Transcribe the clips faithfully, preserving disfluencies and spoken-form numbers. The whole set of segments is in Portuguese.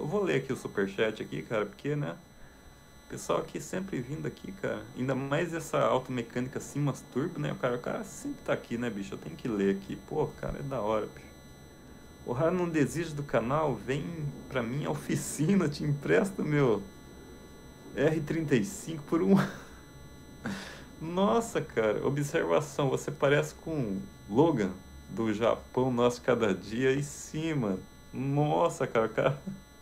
eu vou ler aqui o superchat aqui, cara, porque, né? O pessoal aqui sempre vindo aqui, cara. Ainda mais essa automecânica Simas Turbo, né? O cara, o cara sempre tá aqui, né, bicho? Eu tenho que ler aqui. Pô, cara, é da hora, bicho. O Rara não desiste do canal, vem pra minha oficina, te empresta meu R trinta e cinco por um. Nossa, cara, observação, você parece com Logan do Japão, nosso cada dia, e sim, mano. Nossa, cara, cara.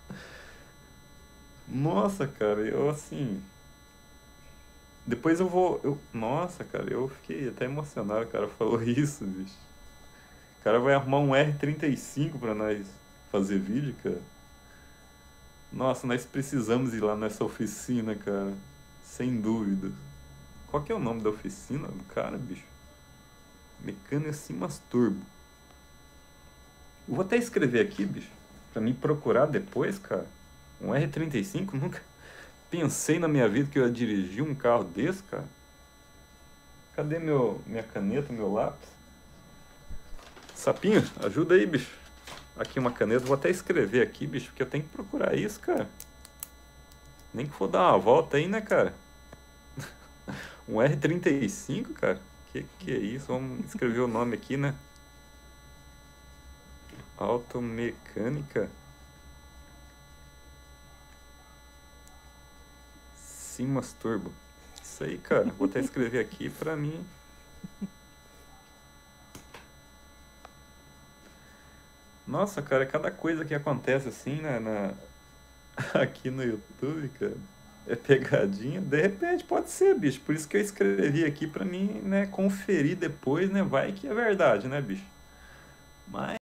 Nossa, cara, eu assim. Depois eu vou. Eu... Nossa, cara, eu fiquei até emocionado, o cara falou isso, bicho. O cara vai arrumar um R trinta e cinco pra nós fazer vídeo, cara. Nossa, nós precisamos ir lá nessa oficina, cara. Sem dúvida. Qual que é o nome da oficina do cara, bicho? Mecânica Simas Turbo. Eu vou até escrever aqui, bicho, pra mim procurar depois, cara. Um R trinta e cinco, nunca pensei na minha vida que eu ia dirigir um carro desse, cara. Cadê meu, minha caneta, meu lápis? Sapinho, ajuda aí, bicho. Aqui uma caneta, vou até escrever aqui, bicho, porque eu tenho que procurar isso, cara. Nem que for dar uma volta aí, né, cara? Um R trinta e cinco, cara? Que que é isso? Vamos escrever o nome aqui, né? Automecânica Simas Turbo. Isso aí, cara. Vou até escrever aqui pra mim. Nossa, cara, é cada coisa que acontece assim, né, na... aqui no YouTube, cara. É pegadinha. De repente pode ser, bicho. Por isso que eu escrevi aqui pra mim, né, conferir depois, né? Vai que é verdade, né, bicho? Mas